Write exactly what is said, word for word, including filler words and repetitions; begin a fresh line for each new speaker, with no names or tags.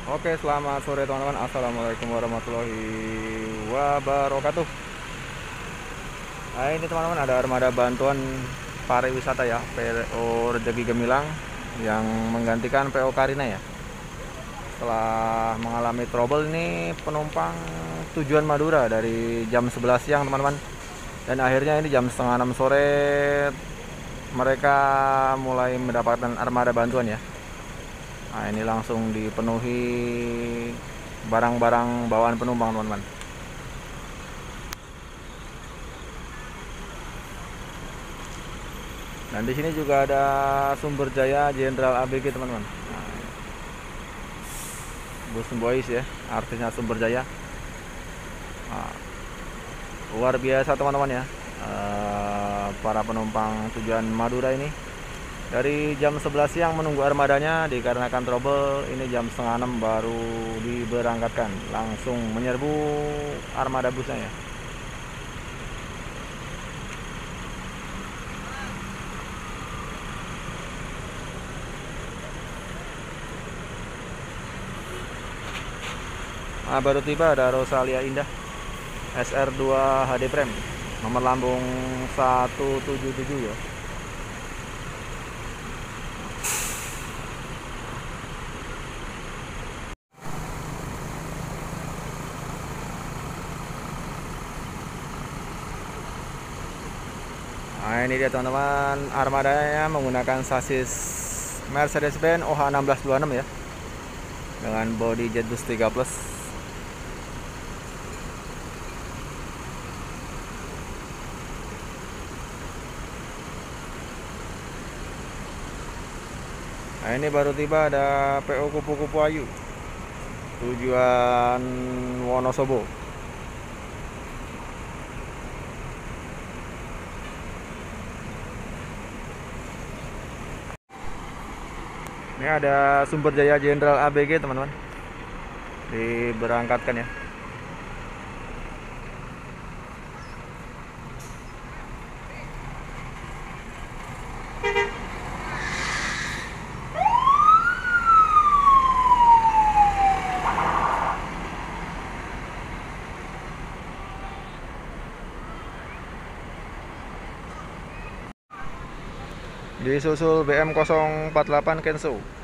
Oke, selamat sore teman-teman. Assalamualaikum warahmatullahi wabarakatuh. Nah, ini teman-teman ada armada bantuan pariwisata ya, P O Rezeki Gemilang yang menggantikan P O Karina ya. Setelah mengalami trouble ini penumpang tujuan Madura dari jam sebelas siang teman-teman. Dan akhirnya ini jam setengah enam sore mereka mulai mendapatkan armada bantuan ya. Nah, ini langsung dipenuhi barang-barang bawaan penumpang teman-teman. Dan di sini juga ada Sumber Jaya Jenderal A B G teman-teman. Nah, Bus Boys ya, artisnya Sumber Jaya. Nah, luar biasa teman-teman ya. Uh, para penumpang tujuan Madura ini dari jam sebelas siang menunggu armadanya dikarenakan trouble. Ini jam setengah enam baru diberangkatkan, langsung menyerbu armada busnya ya. Nah, baru tiba ada Rosalia Indah S R dua H D Prem nomor lambung satu tujuh tujuh ya. Nah, ini dia teman-teman, armadanya menggunakan sasis Mercedes-Benz O H enam belas dua enam ya, dengan bodi Jetbus tiga plus. Nah, ini baru tiba ada P O Kupu-Kupu Ayu tujuan Wonosobo. Ini ada Sumber Jaya Jenderal A B G teman-teman, diberangkatkan ya. Disusul B M nol empat delapan Kenso.